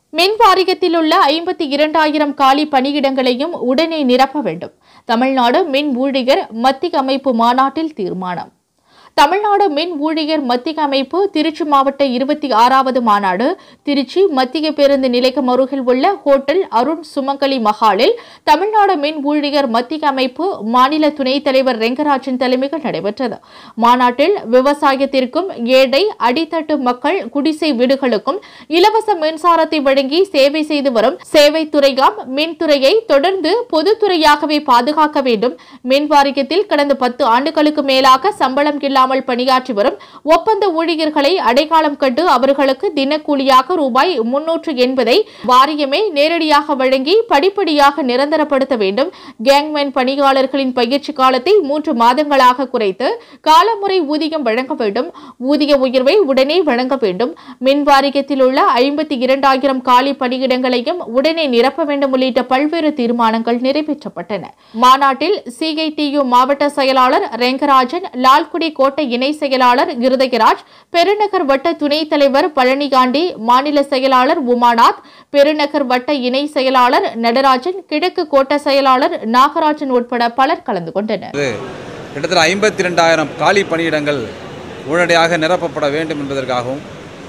மின் வாரியத்தில் உள்ள 52,000 காலி பணியிடங்களையும் உடனே நிரப்ப வேண்டும். தமிழ்நாடு மின் ஊழியர் மத்திய அமைப்பு மாநாட்டில் தீர்மானம். தமிழ்நாடு மின் ஊழியர் மத்திய அமைப்பு திருச்சி மாவட்ட 26வது மாநாடு திருச்சி மத்திய பேருந்து நிலையம் அருகில் உள்ள ஹோட்டல் அருண் சுமங்கலி மஹாலில் தமிழ்நாடு மின் ஊழியர் மத்திய அமைப்பு மாநில துணைத் தலைவர் ரெங்கராஜன் தலைமையில் நடைபெற்றது. மாநாட்டில் விவசாயத்திற்கும் ஏழை அடித்தட்டு மக்கள் குடிசை வீடுகளுக்கும் இலவச மின்சாரத்தை வழங்கி சேவை செய்து வரும் சேவைத்துறையாம் மின்துறையை தொடர்ந்து பொதுத்துறையாகவே பாதுகாக்க வேண்டும். மின் வாரியத்தில் கடந்த 10 ஆண்டுகளுக்கு மேலாக சம்பளம் இல்லாமல் பணியாற்றி வரும் ஒப்பந்த ஊழியர்களை அடையாளம் கண்டு அவர்களுக்கு தினக்கூலியாக ரூபாய் 380 வாரியமே நேரடியாக வழங்கி படிப்படியாக நிரந்தரப்படுத்த வேண்டும். கேங்மேன் பணியாளர்களின் பயிற்சி காலத்தை 3 மாதங்களாக குறைத்து காலமுறை ஊதியம் வழங்க வேண்டும். ஊதிய உயர்வை உடனே வழங்க வேண்டும். மின் வாரியத்தில் உள்ள 52,000 காலி பணியிடங்களையும் உடனே நிரப்ப வேண்டும் உள்ளிட்ட பல்வேறு தீர்மானங்கள் நிறைவேற்றப்பட்டன. மாநாட்டில் CITU மாவட்ட செயலாளர் ரெங்கராஜன், லால்குடி கோட்டை இணை செயலாளர் இருதயராஜ், பெருநகர் வட்ட துணைத் தலைவர் பழனிகாண்டி, மாநில செயலாளர் உமாநாத், பெருநகர் வட்ட இணை செயலாளர் நடராஜன், கிழக்கு கோட்ட செயலாளர் நாகராஜன் உட்பட பலர் கலந்து கொண்டனர். கிட்டத்தட்ட 52,000 காலி பணியிடங்கள் உடனடியாக நிரப்பப்பட வேண்டும் என்பதற்காகவும்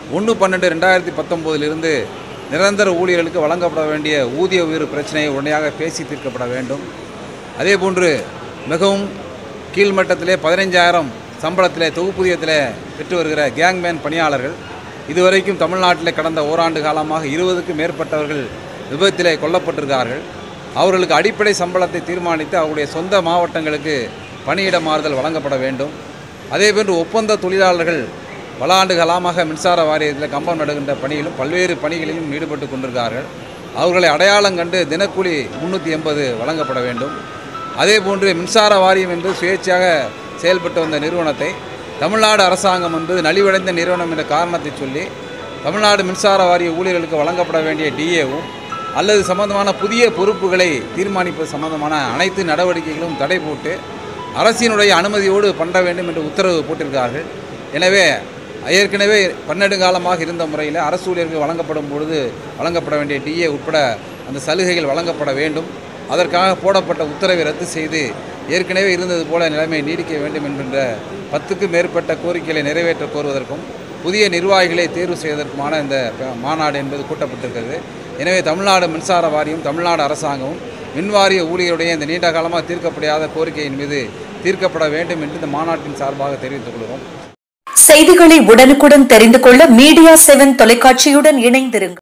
1/12/2019 நிரந்தர ஊழியர்களுக்கு வழங்கப்பட வேண்டிய ஊதிய உயர்வு பிரச்சனையை உடனடியாக பேசி தீர்க்கப்பட வேண்டும். அதேபோன்று மிகவும் கீழ்மட்டத்திலே 15,000 சம்பளத்திலே தொகுப்பூதியத்தில் பெற்று வருகிற கேங்மேன் பணியாளர்கள் இதுவரைக்கும் தமிழ்நாட்டில் கடந்த ஓராண்டு காலமாக 20க்கும் மேற்பட்டவர்கள் விபத்திலே கொல்லப்பட்டிருக்கிறார்கள். அவர்களுக்கு அடிப்படை சம்பளத்தை தீர்மானித்து அவருடைய சொந்த மாவட்டங்களுக்கு பணியிட மாறுதல் வழங்கப்பட வேண்டும். அதேபோன்று ஒப்பந்த தொழிலாளர்கள் பல ஆண்டு காலமாக மின்சார வாரியத்தில் கம்பம் நடுகின்ற பணியிலும் பல்வேறு பணிகளிலும் ஈடுபட்டு கொண்டிருக்கிறார்கள். அவர்களை அடையாளம் கண்டு தினக்கூலி 380 வழங்கப்பட வேண்டும். அதேபோன்று மின்சார வாரியம் என்று சுயேட்சையாக செயல்பட்டு வந்த நிறுவனத்தை தமிழ்நாடு அரசாங்கம் என்பது நலிவடைந்த நிறுவனம் என்ற காரணத்தை சொல்லி தமிழ்நாடு மின்சார வாரிய ஊழியர்களுக்கு வழங்கப்பட வேண்டிய DAவும் அல்லது சம்பந்தமான புதிய பொறுப்புகளை தீர்மானிப்பது சம்பந்தமான அனைத்து நடவடிக்கைகளும் தடை போட்டு அரசினுடைய அனுமதியோடு பண்ண வேண்டும் என்று உத்தரவு போட்டிருக்கிறார்கள். எனவே ஏற்கனவே பன்னெடுங்காலமாக இருந்த முறையில் அரசு ஊழியர்களுக்கு வழங்கப்படும் பொழுது வழங்கப்பட வேண்டிய DA உட்பட அந்த சலுகைகள் வழங்கப்பட வேண்டும். அதற்காக போடப்பட்ட உத்தரவை ரத்து செய்து ஏற்கனவே இருந்தது போல நிலைமை நீடிக்க வேண்டும் என்கின்ற 10க்கும் மேற்பட்ட கோரிக்கைகளை நிறைவேற்ற கோருவதற்கும் புதிய நிர்வாகிகளை தேர்வு செய்வதற்குமான இந்த மாநாடு என்பது கூட்டப்பட்டிருக்கிறது. எனவே தமிழ்நாடு மின்சார வாரியம் தமிழ்நாடு அரசாங்கமும் மின்வாரிய ஊழியருடைய இந்த நீண்ட காலமாக தீர்க்கப்படாத கோரிக்கையின் மீது தீர்க்கப்பட வேண்டும் என்று இந்த மாநாட்டின் சார்பாக தெரிவித்துக் கொள்கிறோம். செய்திகளை உடனுக்குடன் தெரிந்து கொள்ள மீடியா 7 தொலைக்காட்சியுடன் இணைந்திருங்கள்.